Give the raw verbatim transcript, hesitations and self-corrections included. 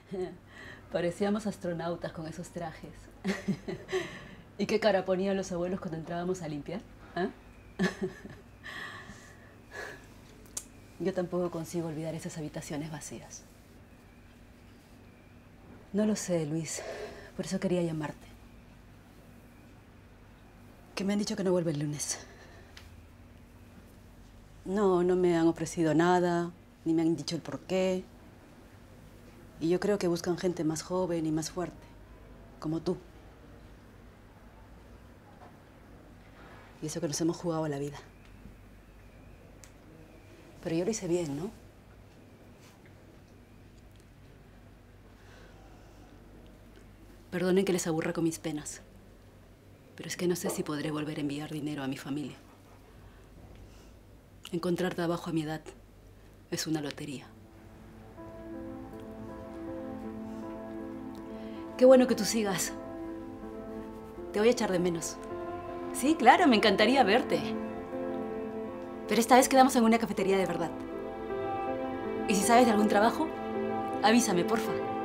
Parecíamos astronautas con esos trajes. ¿Y qué cara ponían los abuelos cuando entrábamos a limpiar? ¿Ah? Yo tampoco consigo olvidar esas habitaciones vacías. No lo sé, Luis. Por eso quería llamarte. Que me han dicho que no vuelve el lunes. No, no me han ofrecido nada, ni me han dicho el por qué. Y yo creo que buscan gente más joven y más fuerte, como tú. Y eso que nos hemos jugado la vida. Pero yo lo hice bien, ¿no? Perdonen que les aburra con mis penas, pero es que no sé si podré volver a enviar dinero a mi familia. Encontrar trabajo a mi edad es una lotería. Qué bueno que tú sigas. Te voy a echar de menos. Sí, claro, me encantaría verte. Pero esta vez quedamos en una cafetería de verdad. Y si sabes de algún trabajo, avísame, porfa.